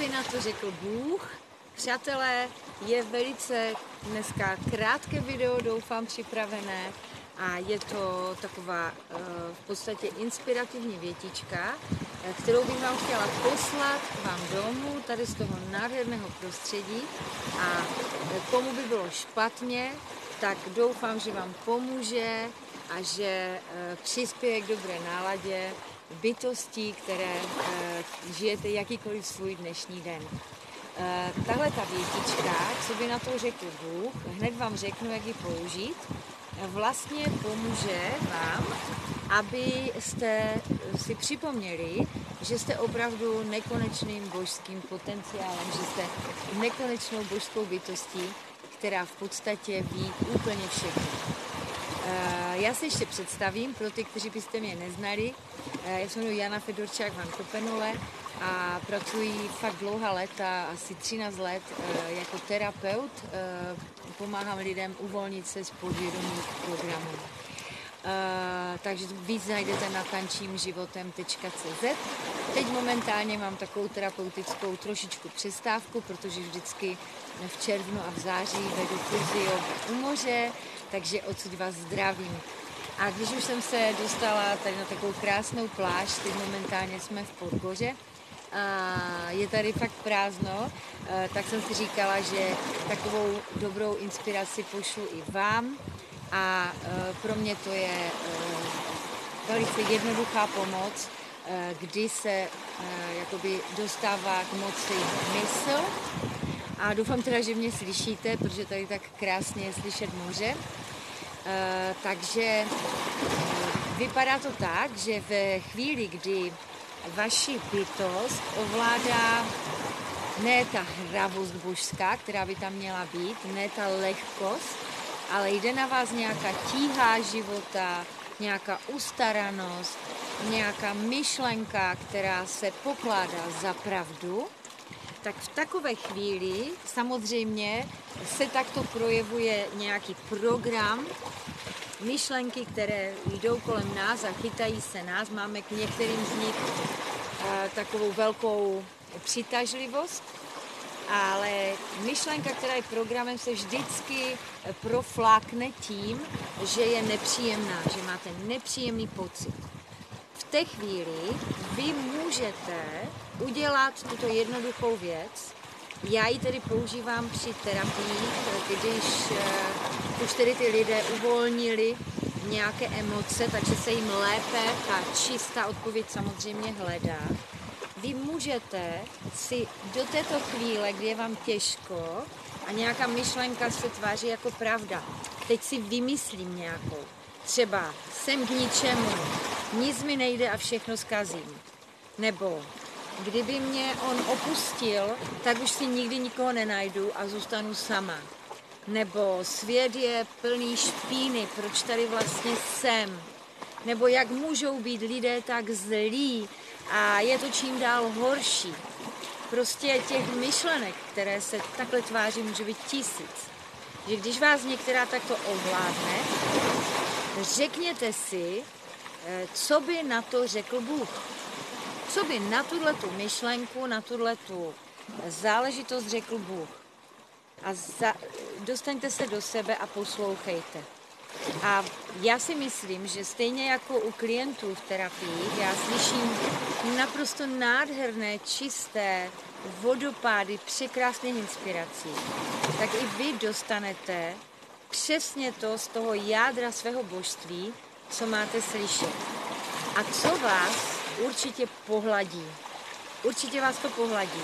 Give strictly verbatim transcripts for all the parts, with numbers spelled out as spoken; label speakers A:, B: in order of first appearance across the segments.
A: by na to řekl Bůh? Přátelé, je velice dneska krátké video, doufám, připravené a je to taková v podstatě inspirativní větička, kterou bych vám chtěla poslat k vám domů, tady z toho nádherného prostředí, a komu by bylo špatně, tak doufám, že vám pomůže a že přispěje k dobré náladě bytostí, které žijete jakýkoliv svůj dnešní den. Tahle ta větička, co by na to řekl Bůh, hned vám řeknu, jak ji použít, vlastně pomůže vám, abyste si připomněli, že jste opravdu nekonečným božským potenciálem, že jste nekonečnou božskou bytostí, která v podstatě ví úplně všechno. Já se ještě představím pro ty, kteří byste mě neznali. Já se jmenuji Jana Fedorčák van Kopenole a pracuji fakt dlouhá léta, asi třináct let jako terapeut. Pomáhám lidem uvolnit se z podvědomých programů. Takže víc najdete na tančím životem tečka cé zet. Teď momentálně mám takovou terapeutickou trošičku přestávku, protože vždycky v červnu a v září vedu kurzy jogy u moře, takže odsud vás zdravím. A když už jsem se dostala tady na takovou krásnou pláž, teď momentálně jsme v Podgoře, a je tady fakt prázdno, tak jsem si říkala, že takovou dobrou inspiraci pošlu i vám. A pro mě to je velice jednoduchá pomoc, kdy se jakoby dostává k moci mysl. A doufám teda, že mě slyšíte, protože tady tak krásně je slyšet moře. Takže vypadá to tak, že ve chvíli, kdy vaši bytost ovládá ne ta hravost božská, která by tam měla být, ne ta lehkost, ale jde na vás nějaká tíha života, nějaká ustaranost, nějaká myšlenka, která se pokládá za pravdu, tak v takové chvíli samozřejmě se takto projevuje nějaký program, myšlenky, které jdou kolem nás a chytají se nás. Máme k některým z nich takovou velkou přitažlivost, ale myšlenka, která je programem, se vždycky proflákne tím, že je nepříjemná, že máte nepříjemný pocit. V té chvíli vy můžete udělat tuto jednoduchou věc. Já ji tedy používám při terapii, když už tedy ty lidé uvolnili nějaké emoce, takže se jim lépe ta čistá odpověď samozřejmě hledá. Vy můžete si do této chvíle, kdy je vám těžko a nějaká myšlenka se tváří jako pravda, teď si vymyslím nějakou. Třeba jsem k ničemu, nic mi nejde a všechno zkazím. Nebo kdyby mě on opustil, tak už si nikdy nikoho nenajdu a zůstanu sama. Nebo svět je plný špíny, proč tady vlastně jsem. Nebo jak můžou být lidé tak zlí a je to čím dál horší. Prostě těch myšlenek, které se takhle tváří, může být tisíc. Že když vás některá takto ovládne, řekněte si, co by na to řekl Bůh. Co by na tuhletu myšlenku, na tuhletu záležitost řekl Bůh. A za, dostaňte se do sebe a poslouchejte. A já si myslím, že stejně jako u klientů v terapii, já slyším naprosto nádherné, čisté vodopády překrásných inspirací, tak i vy dostanete přesně to z toho jádra svého božství, co máte slyšet. A co vás určitě pohladí. Určitě vás to pohladí.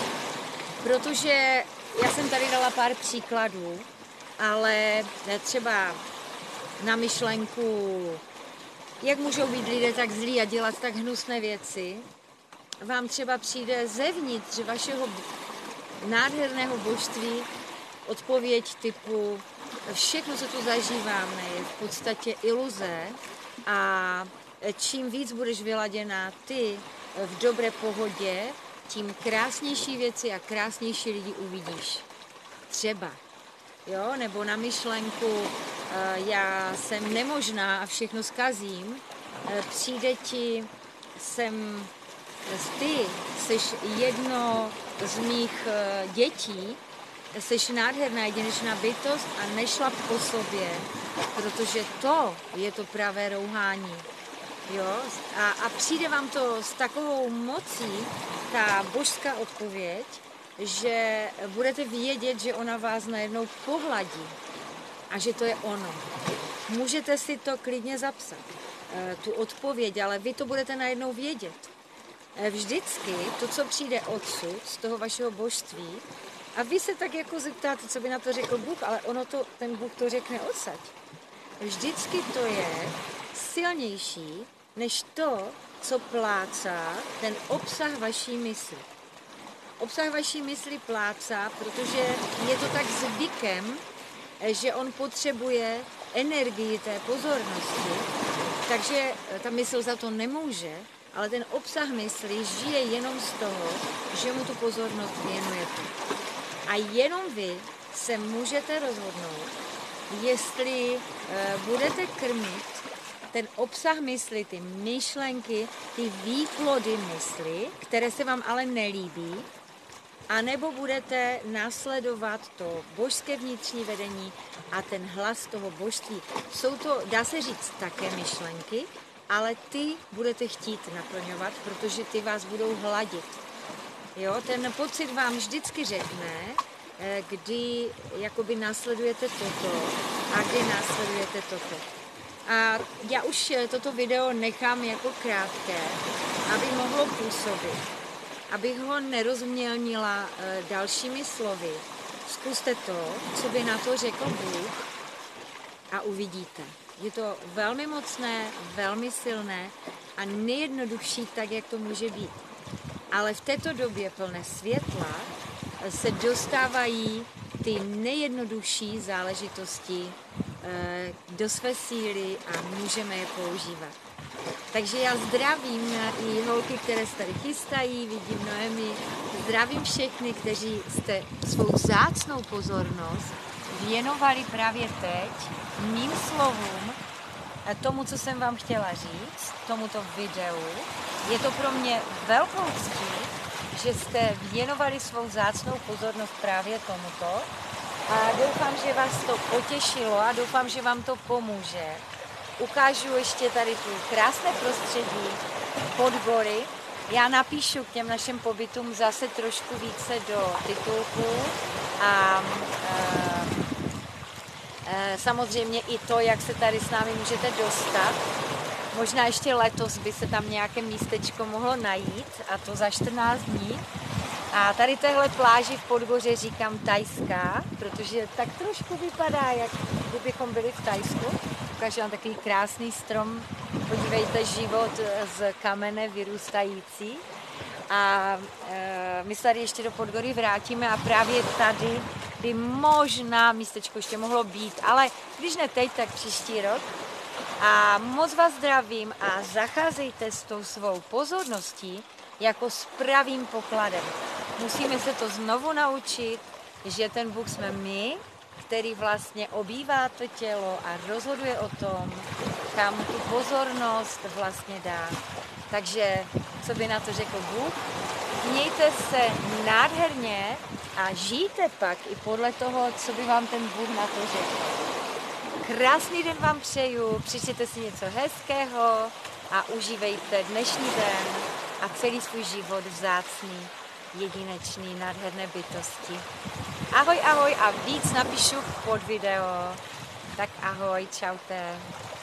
A: Protože já jsem tady dala pár příkladů, ale třeba na myšlenku, jak můžou být lidé tak zlí a dělat tak hnusné věci, vám třeba přijde zevnitř vašeho nádherného božství odpověď typu všechno, co tu zažíváme, je v podstatě iluze a čím víc budeš vyladěná ty v dobré pohodě, tím krásnější věci a krásnější lidi uvidíš. Třeba. Jo? Nebo na myšlenku, já jsem nemožná a všechno zkazím, přijde ti, jsem ty jsi jedno z mých dětí, jsi nádherná jedinečná bytost a nešlap po sobě, protože to je to pravé rouhání. Jo? A, a přijde vám to s takovou mocí, ta božská odpověď, že budete vědět, že ona vás najednou pohladí a že to je ono. Můžete si to klidně zapsat, tu odpověď, ale vy to budete najednou vědět. Vždycky to, co přijde odsud, z toho vašeho božství, a vy se tak jako zeptáte, co by na to řekl Bůh, ale ono to, ten Bůh to řekne odsaď. Vždycky to je silnější, než to, co plácá ten obsah vaší mysli. Obsah vaší mysli plácá, protože je to tak zvykem, že on potřebuje energii té pozornosti, takže ta mysl za to nemůže, ale ten obsah mysli žije jenom z toho, že mu tu pozornost věnujete. A jenom vy se můžete rozhodnout, jestli e, budete krmit ten obsah mysli, ty myšlenky, ty výplody mysli, které se vám ale nelíbí, anebo budete následovat to božské vnitřní vedení a ten hlas toho božství. Jsou to, dá se říct, také myšlenky, ale ty budete chtít naplňovat, protože ty vás budou hladit. Jo, ten pocit vám vždycky řekne, kdy jakoby následujete toto a kdy následujete toto. A já už toto video nechám jako krátké, aby mohlo působit, abych ho nerozmělnila dalšími slovy. Zkuste to, co by na to řekl Bůh a uvidíte. Je to velmi mocné, velmi silné a nejjednodušší tak, jak to může být. Ale v této době plné světla se dostávají ty nejjednodušší záležitosti do své síly a můžeme je používat. Takže já zdravím i holky, které se tady chystají, vidím Noemi, zdravím všechny, kteří jste svou vzácnou pozornost věnovali právě teď mým slovům, tomu, co jsem vám chtěla říct, tomuto videu. Je to pro mě velkou ctí, že jste věnovali svou vzácnou pozornost právě tomuto a doufám, že vás to potěšilo a doufám, že vám to pomůže. Ukážu ještě tady tu krásné prostředí Podgory. Já napíšu k těm našim pobytům zase trošku více do titulku a e, e, samozřejmě i to, jak se tady s námi můžete dostat. Možná ještě letos by se tam nějaké místečko mohlo najít, a to za čtrnáct dní. A tady téhle pláži v Podgoře říkám tajská, protože tak trošku vypadá, jak kdybychom byli v Tajsku. Ukážu vám takový krásný strom, podívejte, život z kamene vyrůstající. A e, my se tady ještě do Podgory vrátíme a právě tady by možná místečko ještě mohlo být, ale když ne teď, tak příští rok. A moc vás zdravím a zacházejte s tou svou pozorností jako s pravým pokladem. Musíme se to znovu naučit, že ten Bůh jsme my, který vlastně obývá to tělo a rozhoduje o tom, kam tu pozornost vlastně dá. Takže, co by na to řekl Bůh? Mějte se nádherně a žijte pak i podle toho, co by vám ten Bůh na to řekl. Krásný den vám přeju, přečtěte si něco hezkého a užívejte dnešní den a celý svůj život vzácný, jedinečný, nádherné bytosti. Ahoj, ahoj a víc napíšu pod video. Tak ahoj, čaute.